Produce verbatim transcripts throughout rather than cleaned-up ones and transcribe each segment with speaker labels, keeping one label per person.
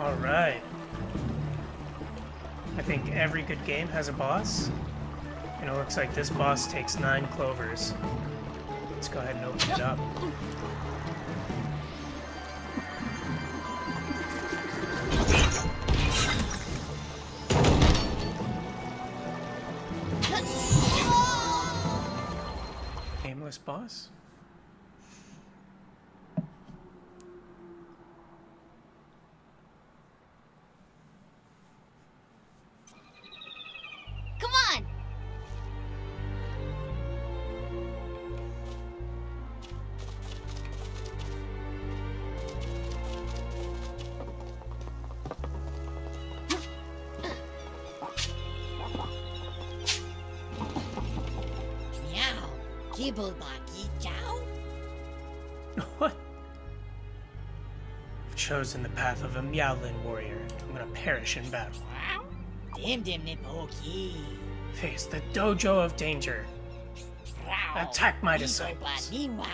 Speaker 1: Alright. I think every good game has a boss. And it looks like this boss takes nine clovers. Let's go ahead and open it up. Nameless boss?
Speaker 2: Come on!
Speaker 1: What? I've chosen the path of a Meowlin warrior. I'm gonna perish in battle. Face the dojo of danger. Attack my disciples.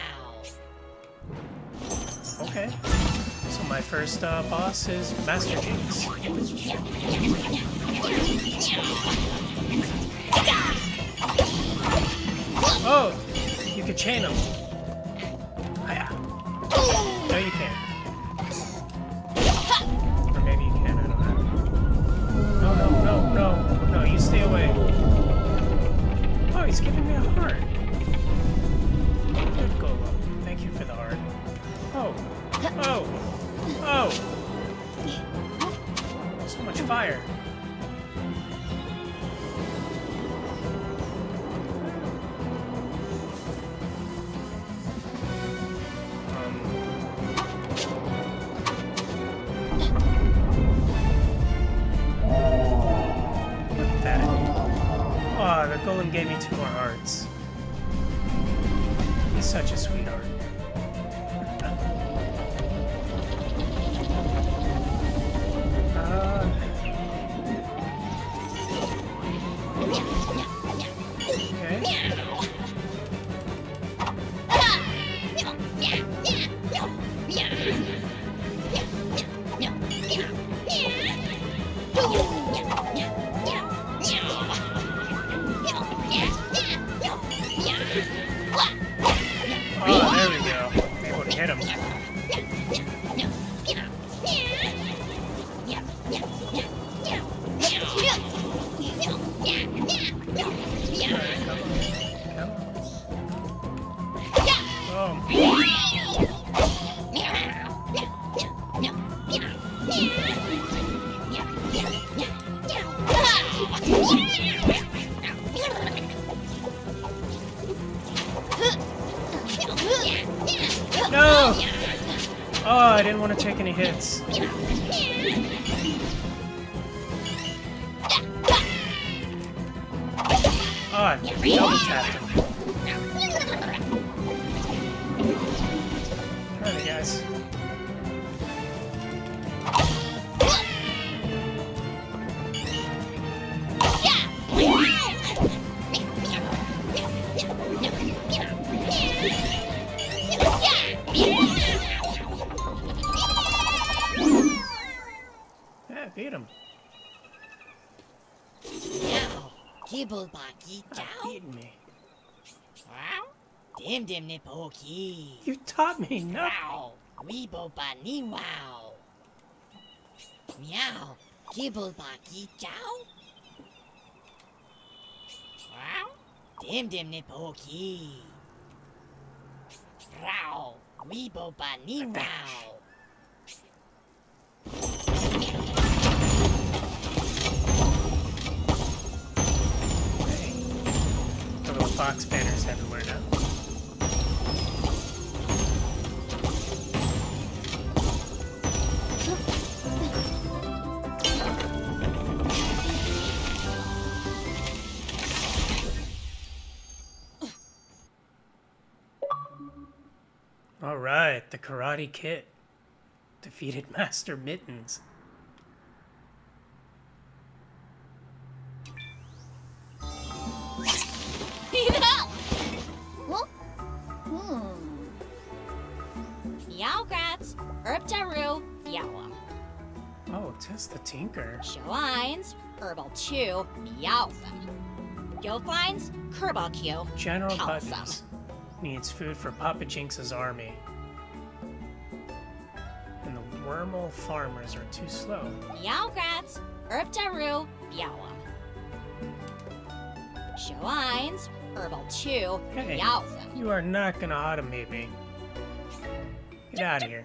Speaker 1: Okay. So my first uh, boss is Master Jinx. Oh! You could chain him. Hiya. No, you can't. Or maybe you can, I don't know. No, no, no, no. No, you stay away. Oh, he's giving me a heart. Good Golem. Thank you for the heart. Oh. Oh. Oh. So much fire. Golem gave me two more hearts. He's such a sweetheart. uh, okay. Hit him. No! Oh, I didn't want to take any hits. Oh, I double tapped him. Alright, guys. Beat him. Beaten me. You taught me nothing.
Speaker 2: Meow. Kibble baki chow. Wow. Dim dim nipoki. Row. Weebo bani wow.
Speaker 1: The little box banners everywhere now. Alright, the Karate Kid defeated Master Mittens.
Speaker 2: Meow Grats, Herb Daru, Yawa.
Speaker 1: Oh, Tess the Tinker.
Speaker 2: Show eins, herbal two, meowsome. Yo finds, kerbal Q,
Speaker 1: General
Speaker 2: Palsum.
Speaker 1: Buttons needs food for Papa Jinx's army. And the Wormhole farmers are too slow.
Speaker 2: Meowgrats, herb daru, meowum. Show eins, herbal two,
Speaker 1: Hey,
Speaker 2: meowsome.
Speaker 1: you are not gonna automate me. Get out of here.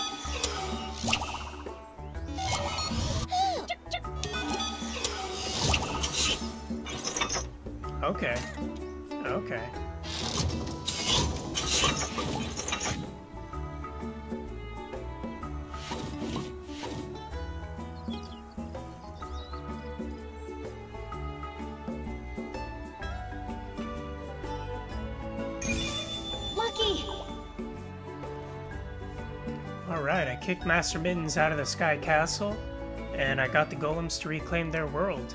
Speaker 1: Okay. Okay.
Speaker 2: Lucky!
Speaker 1: Alright, I kicked Master Mittens out of the Sky Castle, and I got the golems to reclaim their world.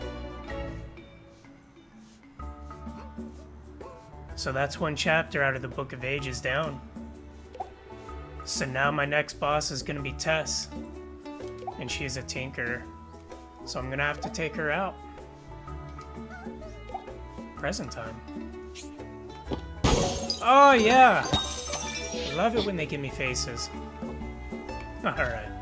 Speaker 1: So that's one chapter out of the Book of Ages down. So now my next boss is gonna be Tess. And she's a tinker. So I'm gonna have to take her out. Present time. Oh yeah! I love it when they give me faces. Alright.